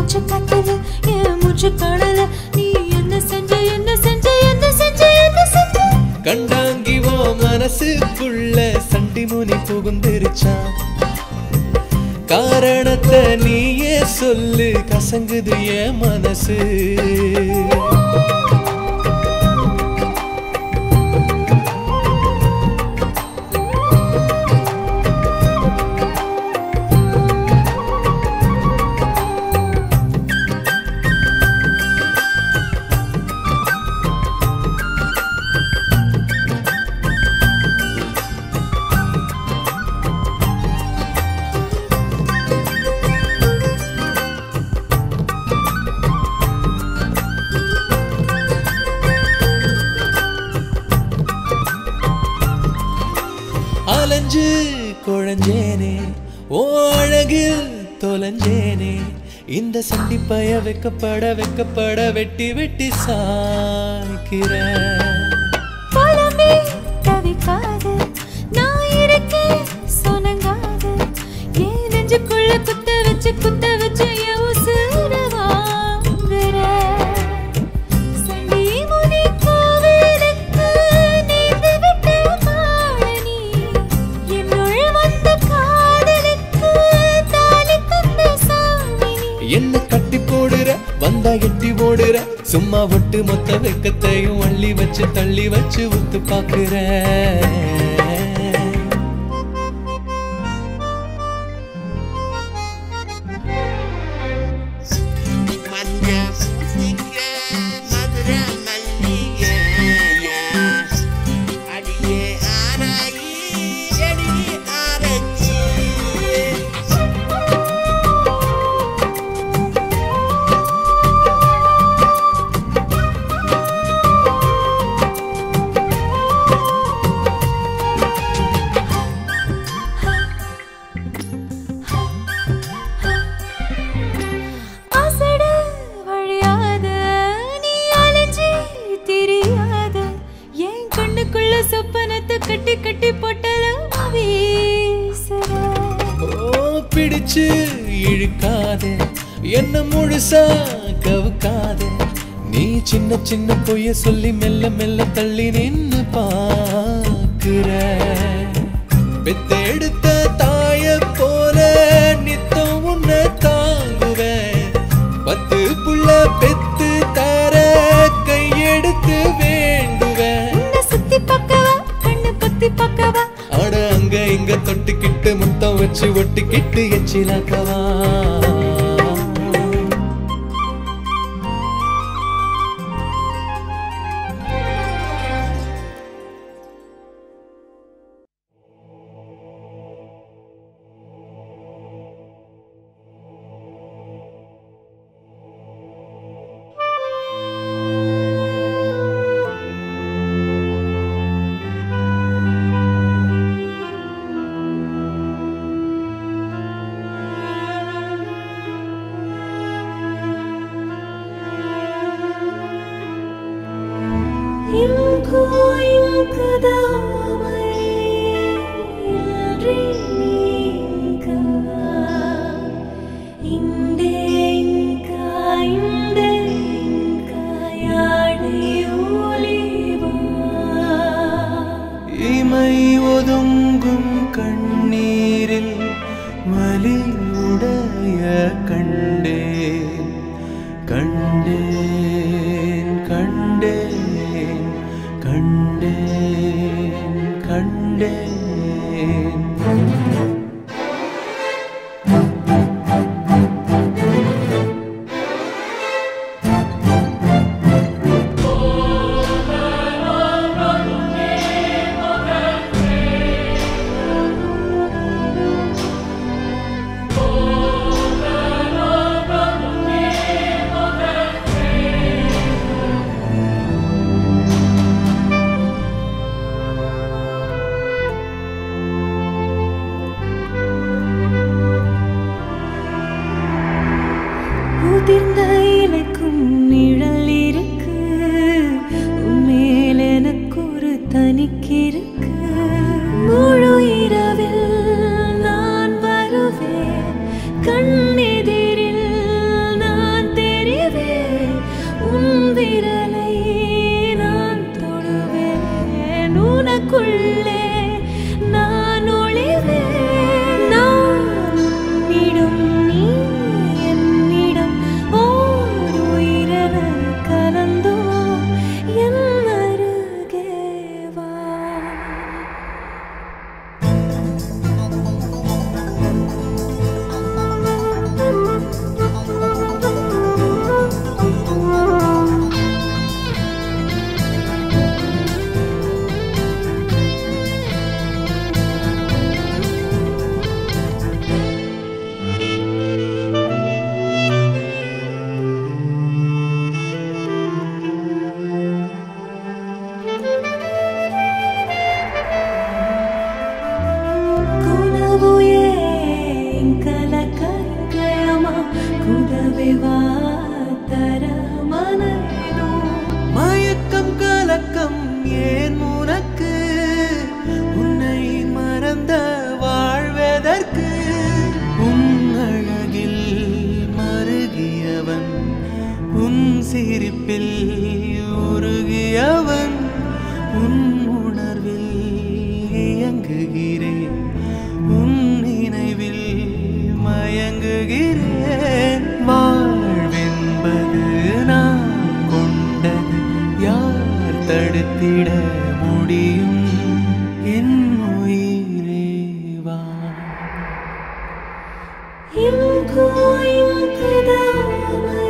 மூச்சு காத்துல என் மூச்சு காணல நீ என்ன செஞ்ச என்ன செஞ்ச என்ன செஞ்ச என்ன செஞ்ச கண்டாங்கிவோ மனசுக்குள்ள சண்டி முனி புகுந்திருச்சான் காரணத்தை நீயே சொல்லு கசங்குது என் மனசு அலஞ்சு குழஞ்சேனே ஓ அழகில் தொலைஞ்சேனே இந்த சண்டிப்பய வெக்கப்பட வெட்டி வெட்டி சாய்க்கிற பழமே தவிக்காது நான் இருக்கேன் சொனங்காது ஏன் நெஞ்சுக்குள்ள குத்த வச்சு என் உசுர வாங்குற சண்டி முனி கோவிலுக்கு நேர்ந்து விட்ட மாடனி என்னுள் வந்த காதலுக்கு தாலி தந்த சாமி என்ன கட்டி போடுற வந்தா எட்டி ஓடுற சும்மா ஒட்டு மொத்த வெக்கத்தையும் அள்ளி வச்சு தள்ளி வச்சு உத்து பாக்குற சொப்பனத்தை கட்டி கட்டி போட்டலாம் வீசுற பிடிச்சு இழுக்காதே என்ன முழுசா கவுக்காதே நீ சின்ன சின்ன பொய்ய சொல்லி மெல்ல மெல்ல தள்ளி நின்னு பாக்குற பெத்தெடுத்த தாய போல நித்தம் உன்னை தாங்குவேன் 10 புள்ள பெத்து தர கையெடுத்து வேண்டுவேன் சுத்தி பக்கவா கண்ணு பத்தி பக்கவா அட அங்க இங்க தொட்டுக்கிட்டு முத்தம் வச்சு ஒட்டிக்கிட்டு எச்சிலாக்கவா இமை ஒதுங்கும் கண்ணீரில் வலியுடைய கண்டேன் கண்டேன் கண்டேன் கண்டேன் கண்டேன் உதிர்ந்த இலைக்கும் நிழல் இருக்கு உன்மேல் எனக்கு ஒரு தனிக்கிருக்கு முழு இரவில் நான் வருவேன் கண்ணெதிரில் நான் பூவேவா தரமனேனோ மயக்கம் கலக்கம் ஏன் உனக்கு உன்னை மறந்த வாழ்வதற்கு உன் அழகில் மருகியவன் உன் சிரிப்பில் உருகியவன் உன் உணர்வில் இயங்குகிறேன் உன் நினைவில் மயங்குகிறேன் வாழ்வென்பது நான் கொண்டது யார் தடுத்திட முடியும் என் உயிரே வா இங்கு இங்குதாமை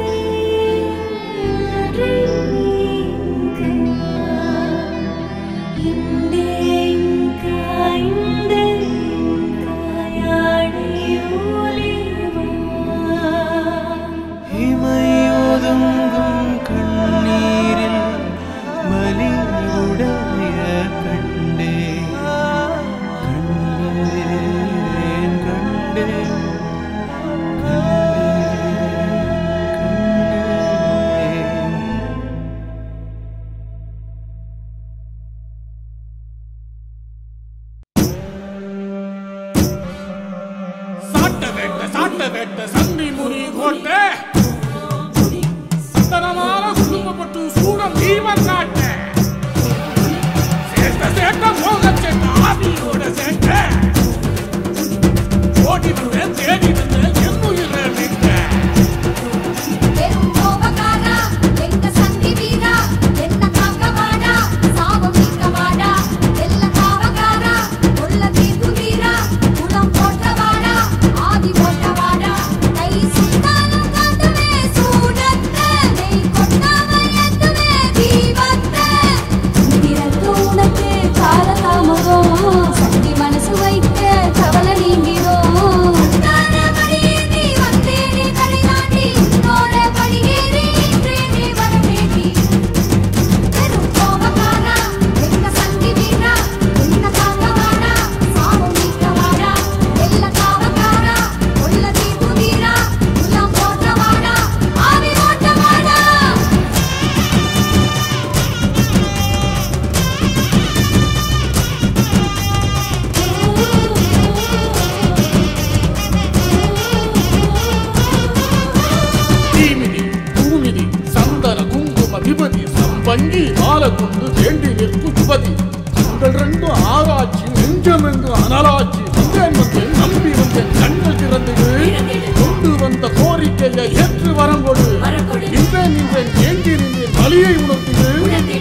வங்கி ஆல கொண்டு வேண்டி நிற்கும் யுவதி உங்கள் ரெண்டு ஆராய்ச்சி நெஞ்சமெங்கு அனலாட்சி வந்தேன் நம்பி வந்தேன் கண்கள் திறந்தது கொண்டு வந்த கோரிக்கையை ஏற்று வரம் கொடு நின்றேன் ஏங்கி நின்றேன் வலியை உணர்த்திடு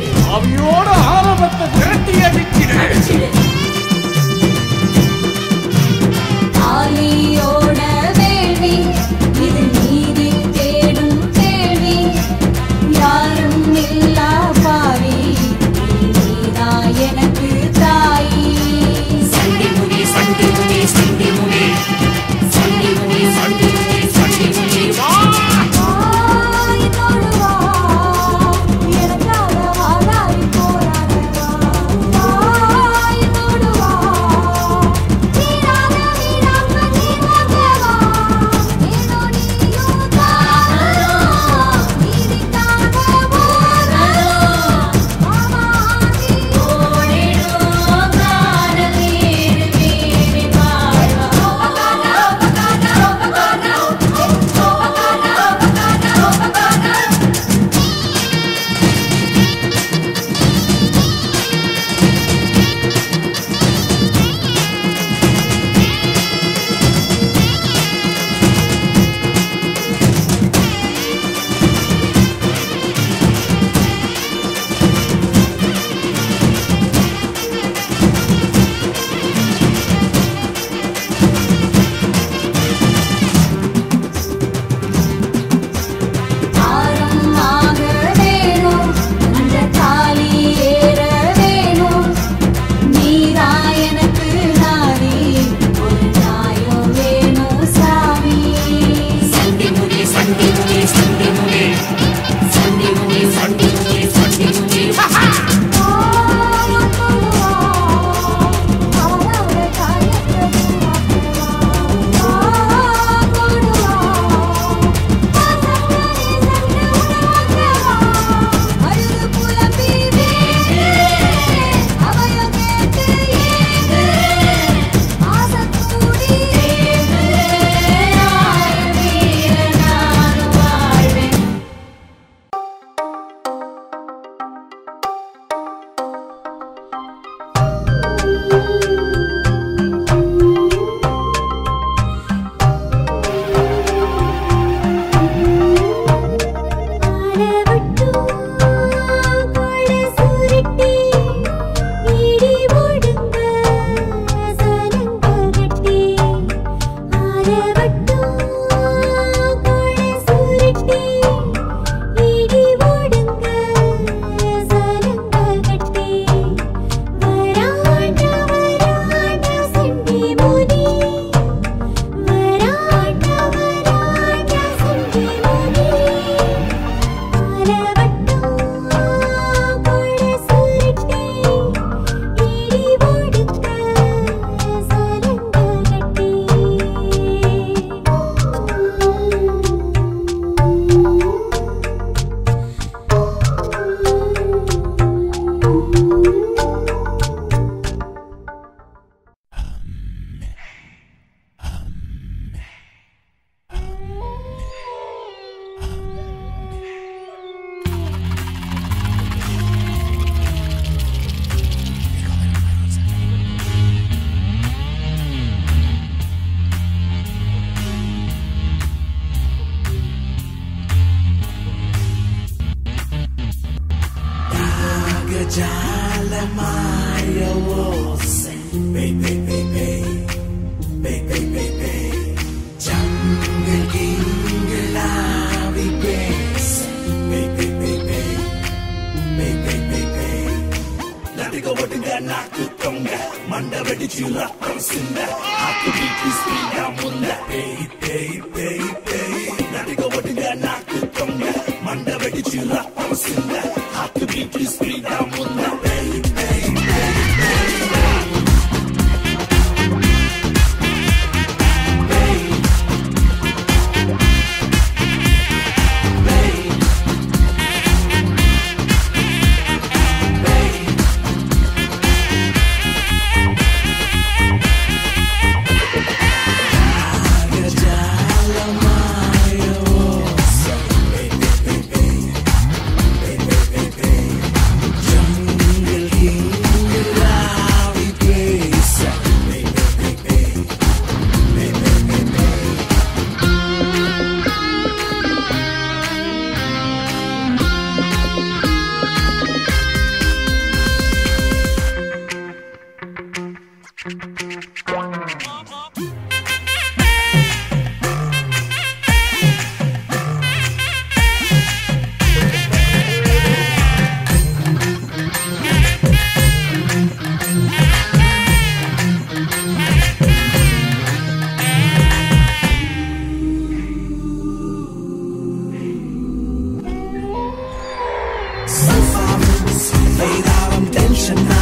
அவையோட ஆரம்பத்தை திரட்டிய விக்கிறேன் Tension